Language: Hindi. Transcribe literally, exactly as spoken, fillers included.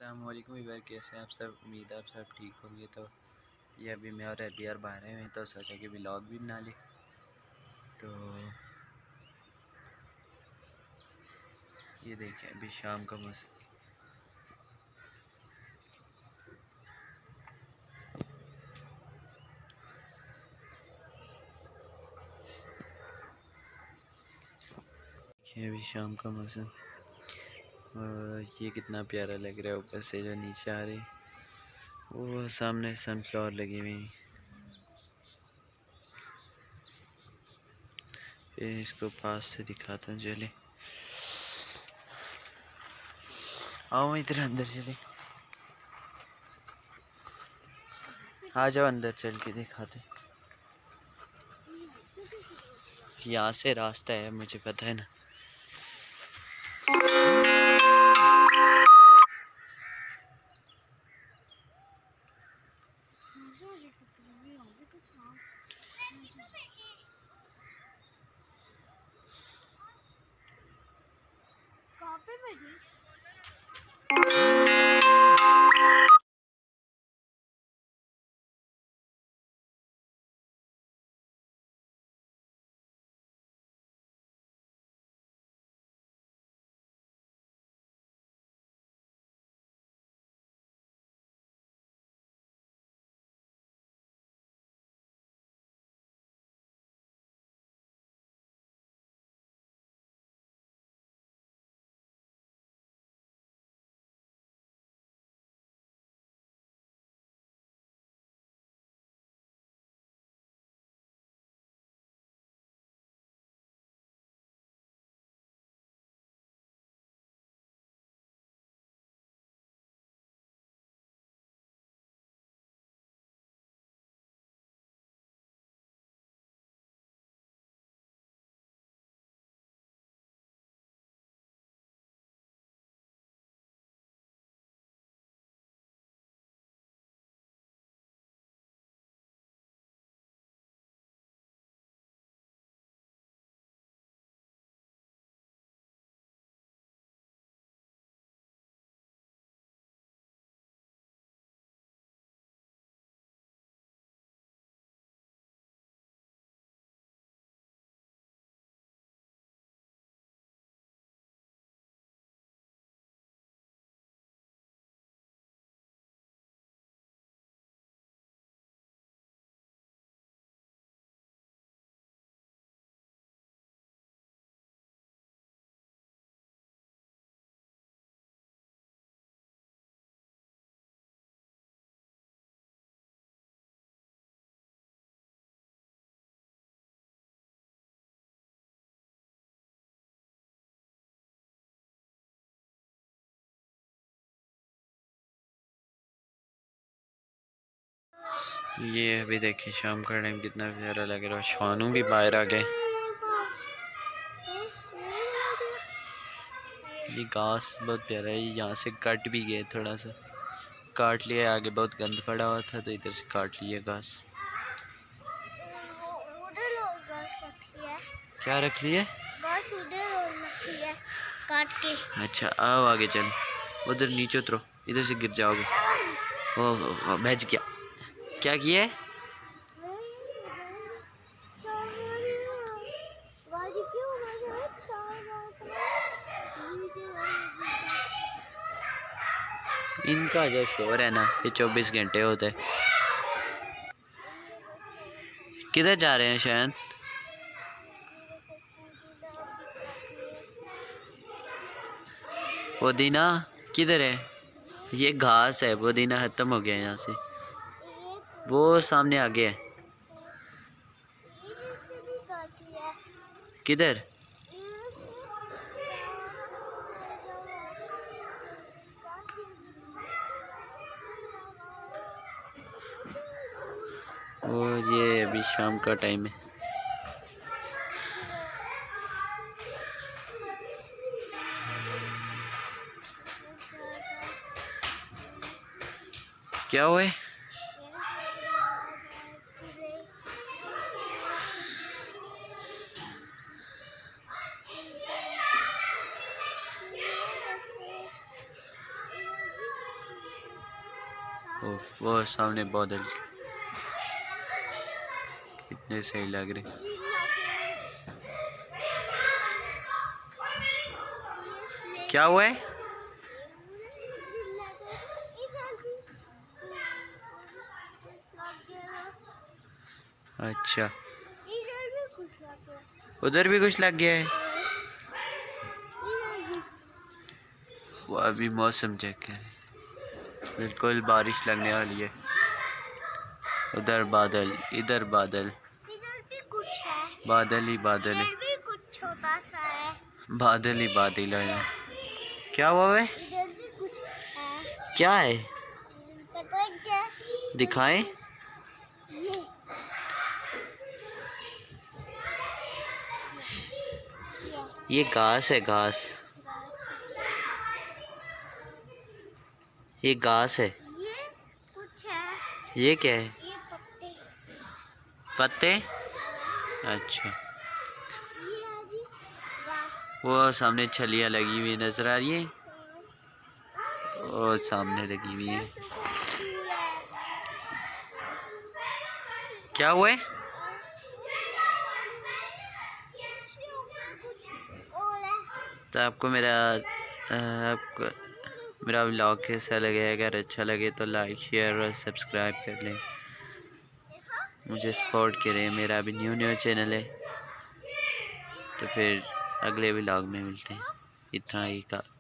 अस्सलामुअलैकुम वीवर, कैसे हैं आप सब। उम्मीद है आप सब ठीक होंगे। तो ये अभी मैं और एलियर बाहर हैं तो सोचा कि व्लॉग भी बना ले। तो ये देखिए अभी शाम का मौसम, देखिए अभी शाम का मौसम और ये कितना प्यारा लग रहा है। ऊपर से जो नीचे आ रही वो सामने सनफ्लावर लगी हुई। फिर इसको पास से दिखाता हूँ। चले आओ इधर अंदर चले, आ जाओ अंदर चल के दिखाते। यहाँ से रास्ता है, मुझे पता है ना। कहाँ पे भेजी? ये अभी देखिए शाम का टाइम कितना प्यारा लग रहा है। शानू भी बाहर आ गए। ये घास बहुत प्यारा है। यहाँ से कट भी गए, थोड़ा सा काट लिया। आगे बहुत गंद पड़ा हुआ था तो इधर से काट लिया घास। क्या रख लिया? घास उधर रखी है काट के। अच्छा आओ आगे चल। उधर नीचे उतरो, इधर से गिर जाओगे। ओह बच गया। क्या किया है? इनका जो शोर है ना ये चौबीस घंटे होते। किधर जा रहे हैं शायद? पुदीना किधर है? ये घास है, पुदीना खत्म हो गया यहाँ से। वो सामने आ गया है। किधर? वो ये अभी शाम का टाइम है। क्या हुआ है? ओ, वो सामने बादल कितने सही लग रहे। क्या हुआ है? अच्छा, उधर भी कुछ लग गया है। वो अभी मौसम चेक करें, बिल्कुल बारिश लगने वाली है। उधर बादल, इधर बादल, इधर भी कुछ है, बादल ही बादल है, इधर भी कुछ छोटा सा है, बादल ही बादल है। क्या हुआ है? इधर भी कुछ है। क्या है? पता है क्या? दिखाएं। ये ये घास है, घास। ये घास है। ये कुछ है। ये क्या है? ये पत्ते। पत्ते। अच्छा, ये आदि घास। वो सामने छलियाँ लगी हुई नजर आ रही है, वो सामने लगी हुई है। क्या हुआ है? तो आपको मेरा आपको मेरा व्लॉग कैसा लगे? अगर अच्छा लगे तो लाइक शेयर और सब्सक्राइब कर लें, मुझे सपोर्ट करें। मेरा अभी न्यू न्यू चैनल है। तो फिर अगले व्लॉग में मिलते हैं। इतना ही का